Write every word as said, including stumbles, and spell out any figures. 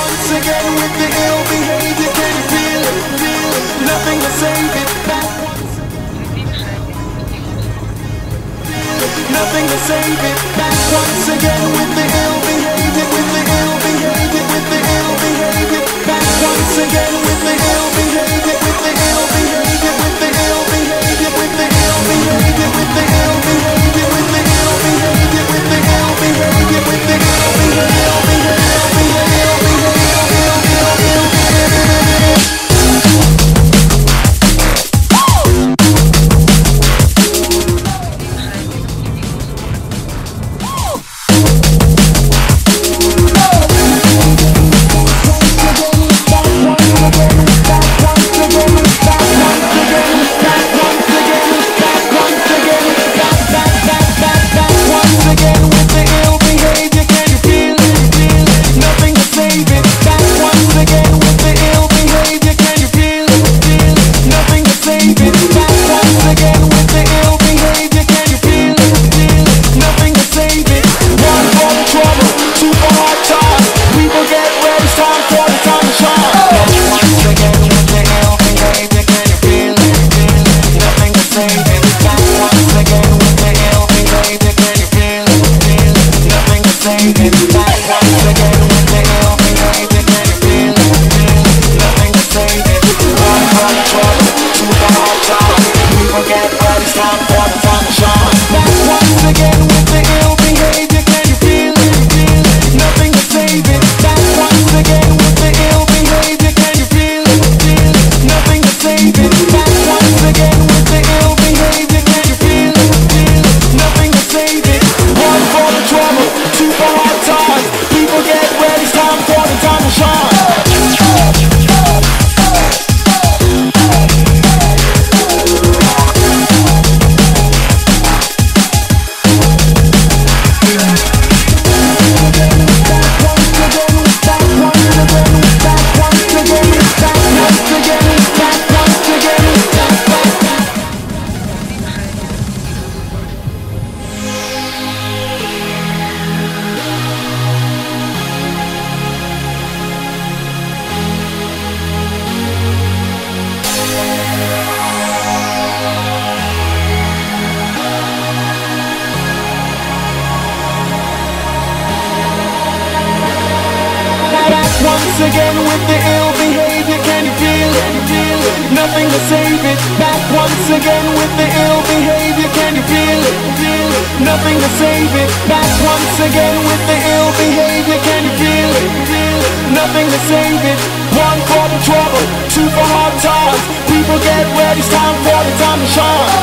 once again with the ill behavior. Can you feel it? Feel it? Nothing to save it. Back once. Nothing to save it. Back once again with the ill behavior. With the ill behavior. With the ill behavior. Back once again with the ill behavior. With the ill behavior. With the ill behavior. With the ill behavior. With the ill behavior. With the ill behavior. With the ill behavior. With the ill behavior. Once again with the ill behavior, can you feel it? Feel it? Nothing to save it. Back once again with the ill behavior, can you feel it? Feel it? Nothing to save it. Back once again with the ill behavior, can you feel it? Feel it? Nothing to save it. One for the trouble, two for hard times. People get ready, it's time for the time to shine.